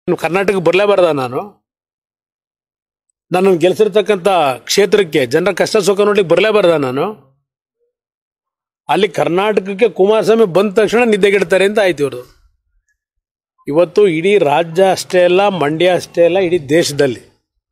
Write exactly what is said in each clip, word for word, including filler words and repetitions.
ಕರ್ನಾಟಕಕ್ಕೆ ಬರಲೇಬಾರ್ದ ನಾನು ನನ್ನನ್ನು ಗೆಲ್ಸಿರ್ತಕ್ಕಂಥ ಕ್ಷೇತ್ರಕ್ಕೆ ಜನರ ಕಷ್ಟ ಸುಖ ನೋಡ್ಲಿಕ್ಕೆ ಬರಲೇಬಾರ್ದ ನಾನು ಅಲ್ಲಿ ಕರ್ನಾಟಕಕ್ಕೆ ಕುಮಾರಸ್ವಾಮಿ ಬಂದ ತಕ್ಷಣ ನಿದ್ದೆಗೆಡ್ತಾರೆ ಅಂತ ಆಯ್ತು ಇವರು. ಇವತ್ತು ಇಡೀ ರಾಜ್ಯ ಅಷ್ಟೇ ಅಲ್ಲ, ಮಂಡ್ಯ ಅಷ್ಟೇ ಅಲ್ಲ, ಇಡೀ ದೇಶದಲ್ಲಿ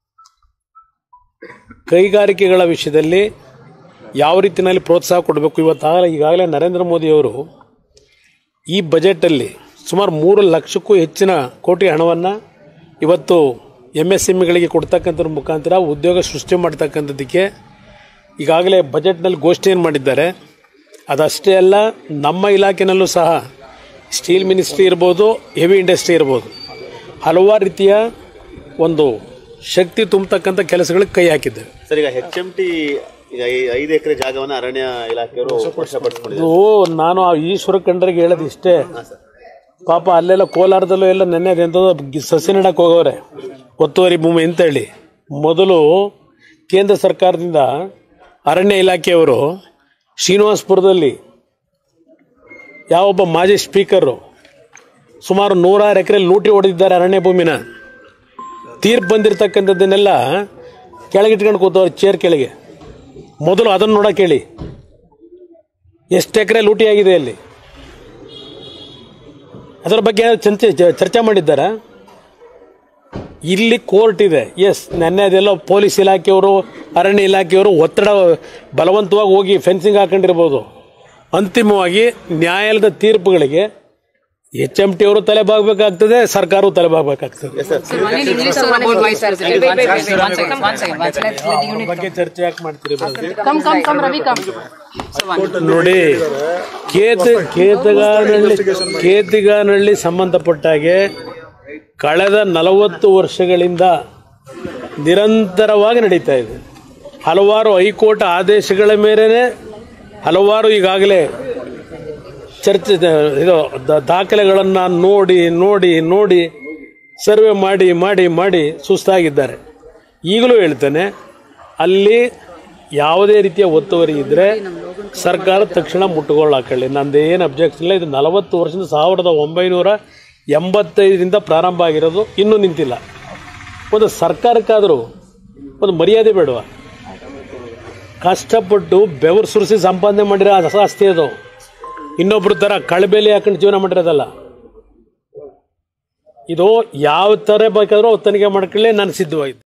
ಕೈಗಾರಿಕೆಗಳ ವಿಷಯದಲ್ಲಿ ಯಾವ ರೀತಿಯಲ್ಲಿ ಪ್ರೋತ್ಸಾಹ ಕೊಡಬೇಕು. ಇವತ್ತಾಗಲೇ ಈಗಾಗಲೇ ನರೇಂದ್ರ ಮೋದಿಯವರು ಈ ಬಜೆಟಲ್ಲಿ ಸುಮಾರು ಮೂರು ಲಕ್ಷಕ್ಕೂ ಹೆಚ್ಚಿನ ಕೋಟಿ ಹಣವನ್ನು ಇವತ್ತು ಎಮ್ ಎಸ್ ಎಮ್ ಇಗಳಿಗೆ ಕೊಡ್ತಕ್ಕಂಥದ್ರ ಮುಖಾಂತರ ಉದ್ಯೋಗ ಸೃಷ್ಟಿ ಮಾಡ್ತಕ್ಕಂಥದ್ದಕ್ಕೆ ಈಗಾಗಲೇ ಬಜೆಟ್ನಲ್ಲಿ ಘೋಷಣೆಯನ್ನು ಮಾಡಿದ್ದಾರೆ. ಅದಷ್ಟೇ ಅಲ್ಲ, ನಮ್ಮ ಇಲಾಖೆಯಲ್ಲೂ ಸಹ ಸ್ಟೀಲ್ ಮಿನಿಸ್ಟ್ರಿ ಇರ್ಬೋದು, ಹೆವಿ ಇಂಡಸ್ಟ್ರಿ ಇರ್ಬೋದು, ಹಲವಾರು ರೀತಿಯ ಒಂದು ಶಕ್ತಿ ತುಂಬತಕ್ಕಂಥ ಕೆಲಸಗಳಿಗೆ ಕೈ ಹಾಕಿದ್ದೇವೆ. ಸರ್, ಈಗ ಹೆಚ್ ಎಂ ಟಿ ಈಗ ಐದು ಎಕರೆ ಜಾಗವನ್ನು ಅರಣ್ಯ ಇಲಾಖೆಯವರು ವಶಪಡಿಸಿಕೊಂಡಿದ್ದಾರೆ. ಓ ನಾನು ಆ ಈಶ್ವರ ಖಂಡ್ರಿಗೆ ಹೇಳೋದು ಇಷ್ಟೇ. ಪಾಪ ಅಲ್ಲೆಲ್ಲ ಕೋಲಾರದಲ್ಲೂ ಎಲ್ಲ ನೆನ್ನೆ ಎಂಥದ್ದು ಸಸಿ ನೆಡಕ್ಕೆ ಹೋಗೋರೆ ಒತ್ತುವರಿ ಭೂಮಿ ಅಂತೇಳಿ. ಮೊದಲು ಕೇಂದ್ರ ಸರ್ಕಾರದಿಂದ ಅರಣ್ಯ ಇಲಾಖೆಯವರು ಶ್ರೀನಿವಾಸಪುರದಲ್ಲಿ ಯಾವೊಬ್ಬ ಮಾಜಿ ಸ್ಪೀಕರು ಸುಮಾರು ನೂರಾರು ಎಕರೆ ಲೂಟಿ ಹೊಡೆದಿದ್ದಾರೆ ಅರಣ್ಯ ಭೂಮಿನ. ತೀರ್ಪು ಬಂದಿರತಕ್ಕಂಥದ್ದನ್ನೆಲ್ಲ ಕೆಳಗಿಟ್ಕೊಂಡು ಕೂತವ್ರು ಚೇರ್ ಕೆಳಗೆ. ಮೊದಲು ಅದನ್ನು ನೋಡೋಕೆ ಹೇಳಿ, ಎಷ್ಟು ಎಕರೆ ಲೂಟಿ ಆಗಿದೆ ಅಲ್ಲಿ, ಅದರ ಬಗ್ಗೆ ಚರ್ಚೆ ಚರ್ಚೆ ಮಾಡಿದ್ದಾರಾ? ಇಲ್ಲಿ ಕೋರ್ಟ್ ಇದೆ. ಎಸ್, ನೆನ್ನೆ ಅದೆಲ್ಲ ಪೊಲೀಸ್ ಇಲಾಖೆಯವರು, ಅರಣ್ಯ ಇಲಾಖೆಯವರು ಒತ್ತಡ ಬಲವಂತವಾಗಿ ಹೋಗಿ ಫೆನ್ಸಿಂಗ್ ಹಾಕೊಂಡಿರ್ಬೋದು. ಅಂತಿಮವಾಗಿ ನ್ಯಾಯಾಲಯದ ತೀರ್ಪುಗಳಿಗೆ ಎಚ್ ಎಂ ಟಿ ಅವರು ತಲೆ ಬಾಗಬೇಕಾಗ್ತದೆ, ಸರ್ಕಾರವು ತಲೆ ಬಾಗಬೇಕಾಗ್ತದೆ. ಬಗ್ಗೆ ಚರ್ಚೆ ಯಾಕೆ ಮಾಡ್ತೀರಿ? ನೋಡಿ, ಕೇತ ಕೇತಗಾನಹಳ್ಳಿ ಕೇತಿಗಾನಹಳ್ಳಿ ಸಂಬಂಧಪಟ್ಟಾಗೆ ಕಳೆದ ನಲವತ್ತು ವರ್ಷಗಳಿಂದ ನಿರಂತರವಾಗಿ ನಡೀತಾ ಇದೆ. ಹಲವಾರು ಹೈಕೋರ್ಟ್ ಆದೇಶಗಳ ಮೇರೆನೆ ಹಲವಾರು ಈಗಾಗಲೇ ಚರ್ಚೆ ಇದು ದಾಖಲೆಗಳನ್ನು ನೋಡಿ ನೋಡಿ ನೋಡಿ ಸರ್ವೆ ಮಾಡಿ ಮಾಡಿ ಮಾಡಿ ಸುಸ್ತಾಗಿದ್ದಾರೆ. ಈಗಲೂ ಹೇಳ್ತೇನೆ, ಅಲ್ಲಿ ಯಾವುದೇ ರೀತಿಯ ಒತ್ತುವರಿ ಇದ್ದರೆ ಸರ್ಕಾರ ತಕ್ಷಣ ಮುಟ್ಟುಗೋಲು ಹಾಕೊಳ್ಳಿ. ನಂದೇನು ಅಬ್ಜೆಕ್ಷನ್ ಇಲ್ಲ. ಇದು ನಲವತ್ತು ವರ್ಷದಿಂದ ಸಾವಿರದ ಒಂಬೈನೂರ ಎಂಬತ್ತೈದರಿಂದ ಪ್ರಾರಂಭ ಆಗಿರೋದು, ಇನ್ನೂ ನಿಂತಿಲ್ಲ. ಒಂದು ಸರ್ಕಾರಕ್ಕಾದರೂ ಒಂದು ಮರ್ಯಾದೆ ಬೇಡವಾ? ಕಷ್ಟಪಟ್ಟು ಬೆವರು ಸುರಿಸಿ ಸಂಪಾದನೆ ಮಾಡಿರೋ ಆಸ್ತಿ ಅದು. ಇನ್ನೊಬ್ರ ಥರ ಕಳಬೇಲಿ ಹಾಕೊಂಡು ಜೀವನ ಮಾಡಿರೋದಲ್ಲ ಇದು. ಯಾವ ಥರ ಬೇಕಾದರೂ ತನಿಖೆ ಮಾಡ್ಕೊಳ್ಳಿ, ನಾನು ಸಿದ್ಧವಾಗಿದೆ.